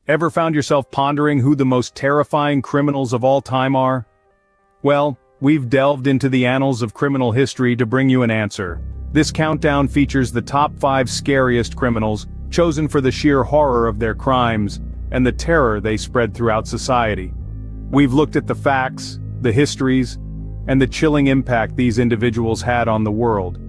Ever found yourself pondering who the most terrifying criminals of all time are? Well, we've delved into the annals of criminal history to bring you an answer. This countdown features the top 5 scariest criminals, chosen for the sheer horror of their crimes and the terror they spread throughout society. We've looked at the facts, the histories, and the chilling impact these individuals had on the world.